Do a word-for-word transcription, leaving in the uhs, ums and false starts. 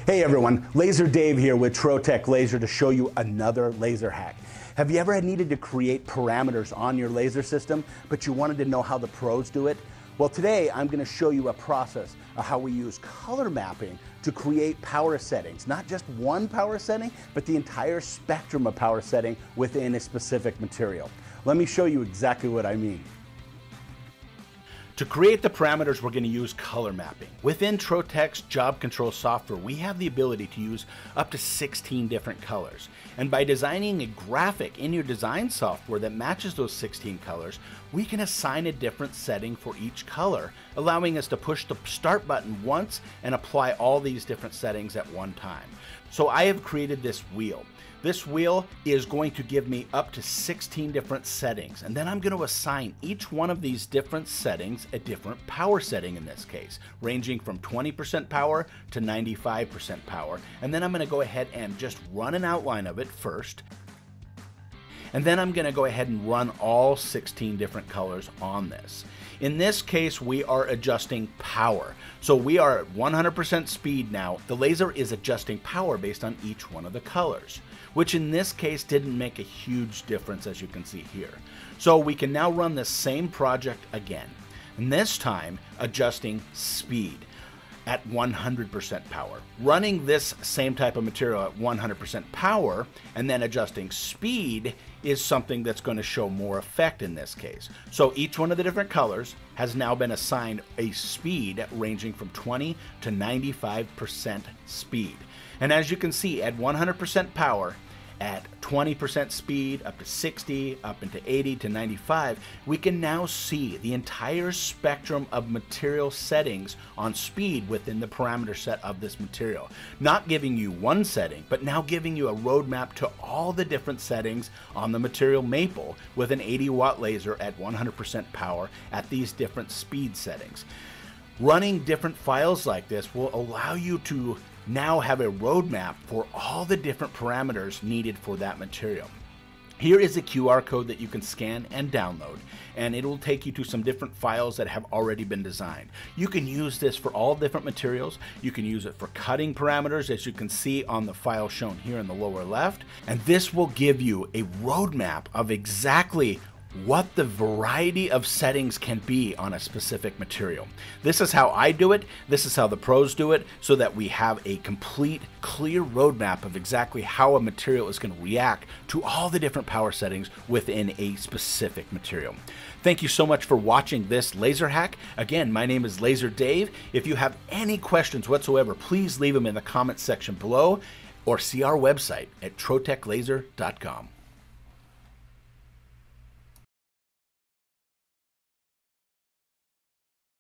Hey everyone, Laser Dave here with Trotec Laser to show you another laser hack. Have you ever needed to create parameters on your laser system, but you wanted to know how the pros do it? Well, today I'm going to show you a process of how we use color mapping to create power settings. Not just one power setting, but the entire spectrum of power setting within a specific material. Let me show you exactly what I mean. To create the parameters, we're going to use color mapping. Within Trotec's job control software, we have the ability to use up to sixteen different colors. And by designing a graphic in your design software that matches those sixteen colors, we can assign a different setting for each color, allowing us to push the start button once and apply all these different settings at one time. So I have created this wheel. This wheel is going to give me up to sixteen different settings, and then I'm going to assign each one of these different settings a different power setting in this case, ranging from twenty percent power to ninety-five percent power. And then I'm going to go ahead and just run an outline of it first. And then I'm going to go ahead and run all sixteen different colors on this. In this case, we are adjusting power. So we are at one hundred percent speed now. The laser is adjusting power based on each one of the colors, which in this case didn't make a huge difference, as you can see here. So we can now run the same project again, and this time adjusting speed at one hundred percent power. Running this same type of material at one hundred percent power and then adjusting speed is something that's going to show more effect in this case. So each one of the different colors has now been assigned a speed ranging from twenty to ninety-five percent speed. And as you can see, at one hundred percent power, at twenty percent speed, up to sixty, up into eighty to ninety-five, we can now see the entire spectrum of material settings on speed within the parameter set of this material. Not giving you one setting, but now giving you a roadmap to all the different settings on the material maple with an eighty watt laser at one hundred percent power at these different speed settings. Running different files like this will allow you to now have a roadmap for all the different parameters needed for that material. Here is a Q R code that you can scan and download, and it will take you to some different files that have already been designed. You can use this for all different materials. You can use it for cutting parameters, as you can see on the file shown here in the lower left, and this will give you a roadmap of exactly what the variety of settings can be on a specific material. This is how I do it, this is how the pros do it, so that we have a complete, clear roadmap of exactly how a material is going to react to all the different power settings within a specific material. Thank you so much for watching this laser hack. Again, my name is Laser Dave. If you have any questions whatsoever, please leave them in the comments section below, or see our website at trotec laser dot com.